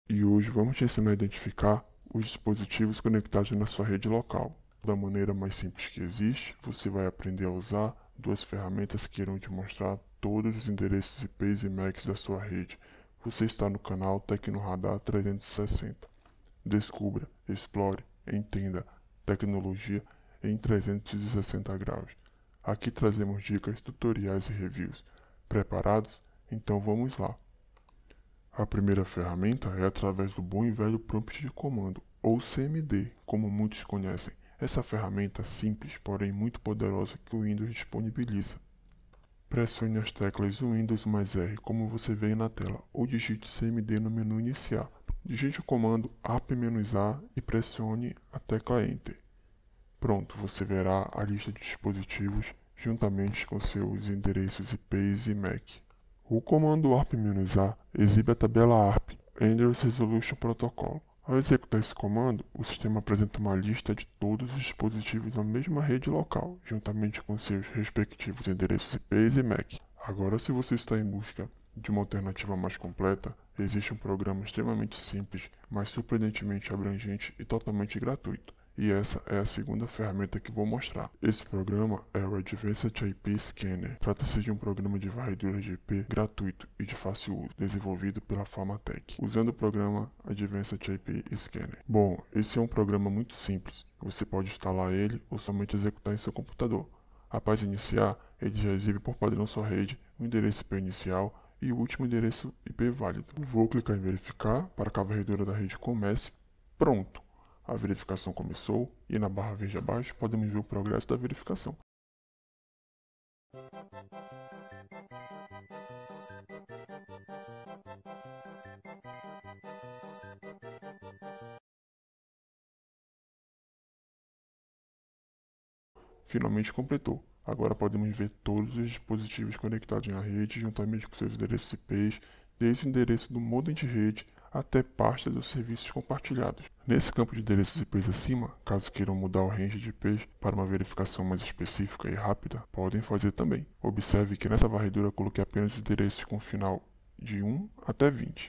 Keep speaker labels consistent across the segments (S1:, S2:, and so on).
S1: E hoje vamos te ensinar a identificar os dispositivos conectados na sua rede local. Da maneira mais simples que existe, você vai aprender a usar duas ferramentas que irão te mostrar todos os endereços IPs e MACs da sua rede. Você está no canal Tecnoradar 360. Descubra, explore, entenda tecnologia em 360 graus. Aqui trazemos dicas, tutoriais e reviews. Preparados? Então vamos lá! A primeira ferramenta é através do bom e velho prompt de comando, ou CMD, como muitos conhecem. Essa ferramenta simples, porém muito poderosa que o Windows disponibiliza. Pressione as teclas Windows mais R, como você vê na tela, ou digite CMD no menu iniciar. Digite o comando app-A e pressione a tecla Enter. Pronto, você verá a lista de dispositivos juntamente com seus endereços IPs e MAC. O comando ARP-A exibe a tabela ARP, Address Resolution Protocol. Ao executar esse comando, o sistema apresenta uma lista de todos os dispositivos na mesma rede local, juntamente com seus respectivos endereços IPs e MAC. Agora, se você está em busca de uma alternativa mais completa, existe um programa extremamente simples, mas surpreendentemente abrangente e totalmente gratuito. E essa é a segunda ferramenta que vou mostrar. Esse programa é o Advanced IP Scanner. Trata-se de um programa de varredura de IP gratuito e de fácil uso, desenvolvido pela Pharmatech, usando o programa Advanced IP Scanner. Bom, esse é um programa muito simples. Você pode instalar ele ou somente executar em seu computador. Após iniciar, ele já exibe por padrão sua rede, o endereço IP inicial e o último endereço IP válido. Vou clicar em verificar para que a varredura da rede comece. Pronto! A verificação começou e na barra verde abaixo podemos ver o progresso da verificação. Finalmente completou. Agora podemos ver todos os dispositivos conectados na rede juntamente com seus endereços IPs, desde o endereço do modem de rede até pasta dos serviços compartilhados. Nesse campo de endereços IPs acima, caso queiram mudar o range de IPs para uma verificação mais específica e rápida, podem fazer também. Observe que nessa varredura coloquei apenas endereços com final de 1 até 20.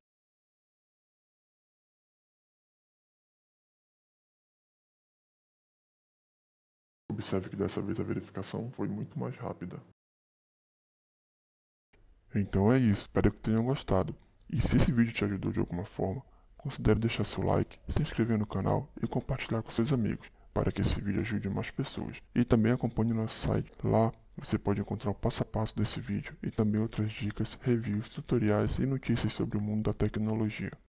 S1: Observe que dessa vez a verificação foi muito mais rápida. Então é isso, espero que tenham gostado. E se esse vídeo te ajudou de alguma forma, considere deixar seu like, se inscrever no canal e compartilhar com seus amigos, para que esse vídeo ajude mais pessoas. E também acompanhe nosso site, lá você pode encontrar o passo a passo desse vídeo e também outras dicas, reviews, tutoriais e notícias sobre o mundo da tecnologia.